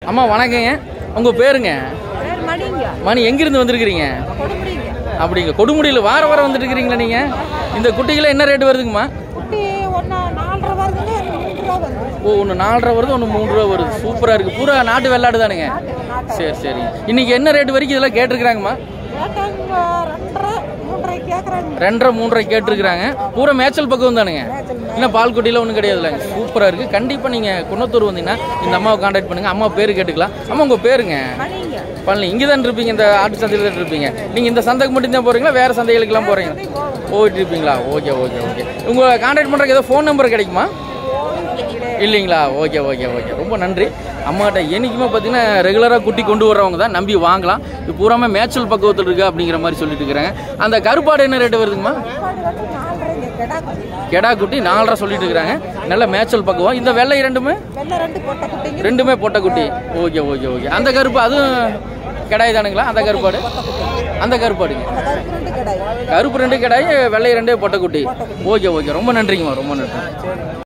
அம்மா வணக்கங்க. உங்கள் பேருங்க? மணி. எங்கிருந்து வந்திருக்கிறீங்க? அப்படிங்க. கொடுமுடியில் வாரம் வந்துட்டு இருக்கிறீங்களா நீங்கள்? இந்த குட்டிகளை என்ன ரேட்டு வருதுங்கம்மா? ஓ, ஒன்று 4.5 வருது, ஒன்று 3 ரூபா வருது. சூப்பராக இருக்குது. பூரா நாட்டு வெள்ளாடு தானுங்க? சரி சரிங்க. இன்னைக்கு என்ன ரேட்டு வரைக்கும் இதெல்லாம் கேட்டிருக்கிறாங்கம்மா? 2.5 3.5 கேட்டிருக்கிறாங்க. பூரா மேய்ச்சல் பக்கம் தானுங்க? இன்னும் பால் குட்டியில் ஒன்றும் கிடையாதுல்ல. சூப்பராக இருக்குது. கண்டிப்பாக நீங்கள் குன்னத்தூர் வந்தீங்கன்னா இந்த அம்மாவை கான்டாக்ட் பண்ணுங்கள். அம்மா பேர் கேட்டுக்கலாம். அம்மா உங்கள் பேருங்க? பழனி. இங்கே தான் இருப்பீங்க? இந்த ஆட்டு சந்தையில் தான் இருப்பீங்க? நீங்கள் இந்த சந்தைக்கு மட்டும் தான் போகிறீங்களா, வேறு சந்தைகளுக்கெல்லாம் போகிறீங்க? போயிட்டு இருப்பீங்களா? Okay okay okay. உங்களை கான்டாக்ட் பண்ணுறதுக்கு ஏதோ ஃபோன் நம்பர் கிடைக்குமா? இல்லைங்களா? Okay okay okay. ரொம்ப நன்றி. அம்மாட்ட என்றைக்குமே பார்த்தீங்கன்னா ரெகுலராக குட்டி கொண்டு வர்றவங்க தான் நம்பி வாங்கலாம். இது பூராமே மேய்ச்சல் பக்குவத்தில் இருக்குது அப்படிங்கிற மாதிரி சொல்லிட்டு இருக்கிறாங்க. அந்த கருப்பாடு என்ன ரேட்டு வருதுங்கம்மா? கெடா குட்டி 4.5 சொல்லிட்டு இருக்கிறாங்க. நல்ல மேய்ச்சல் பக்குவம். இந்த வெள்ளை ரெண்டுமே பொட்டை குட்டி. Okay okay okay. அந்த கருப்பு அதுவும் கெடாய் தானுங்களா? அந்த கருப்பாடு? அந்த கருப்பாடுங்க. கருப்பு 2 கெடாய், வெள்ளை 2 பொட்டை குட்டி. Okay okay. ரொம்ப நன்றிங்கம்மா. ரொம்ப நன்றி.